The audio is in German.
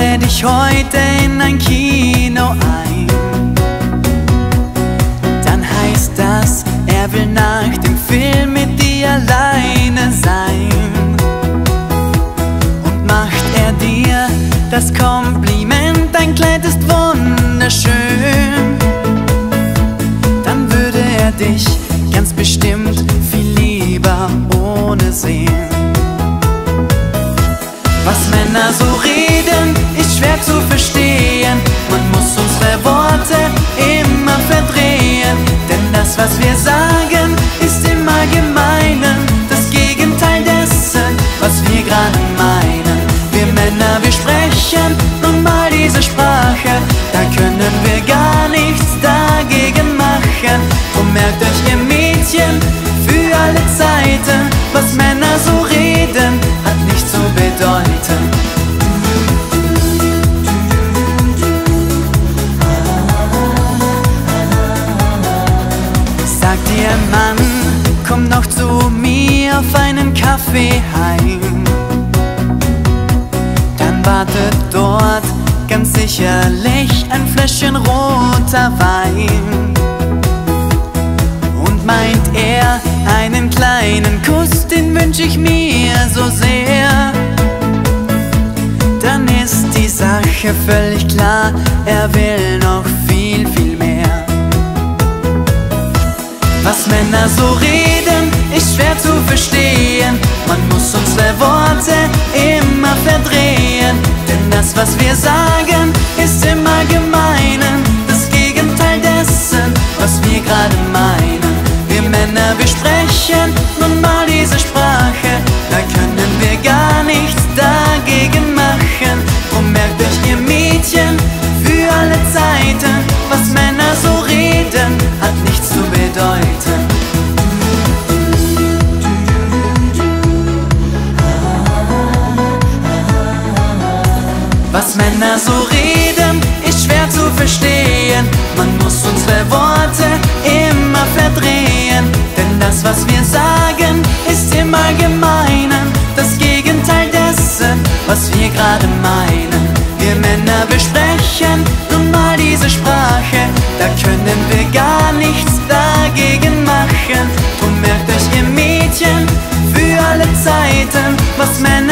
lade dich heute in ein Kino ein. Dann heißt das, er will nach dem Film mit dir alleine sein. Und macht er dir das Kompliment, dein Kleid ist wunderschön, dann würde er dich ganz bestimmt viel lieber ohne sehen. Was Männer so reden, ist schwer zu verstehen. Man muss unsere Worte immer verdrehen, denn das, was wir sagen, ist im Allgemeinen das Gegenteil dessen, was wir gerade meinen. Wir Männer, wir sprechen nun mal diese Sprache, da können wir gar nichts dagegen machen. Drum merkt euch, ihr Mädchen, für alle Zeiten, was Männer so reden, hat nichts zu bedeuten. Sagt ihr Mann, komm noch zu mir auf einen Kaffee heim, dann wartet dort ganz sicherlich ein Fläschchen roter Wein. Und meint er, einen kleinen Kuss, den wünsch ich mir so sehr, dann ist die Sache völlig klar, er will noch viel, viel mehr. Was Männer so reden, ist schwer zu verstehen, man muss unsere Worte immer verdrehen, denn das, was wir sagen, ist im Allgemeinen das Gegenteil dessen, was wir gerade meinen. Wir Männer, wir sprechen nun mal diese Sprache, da können wir gar nichts dagegen machen. Drum merkt euch, ihr Mädchen, für alle Zeiten, was Männer so reden, hat nichts zu bedeuten. Was Männer so reden, ist schwer zu verstehen, man muss unsere Worte immer verdrehen, denn das, was wir sagen, ist im Allgemeinen das Gegenteil dessen, was wir gerade meinen. Wir Männer, wir sprechen nun mal diese Sprache, da können wir gar nichts dagegen machen. Drum merkt euch, ihr Mädchen, für alle Zeiten, was Männer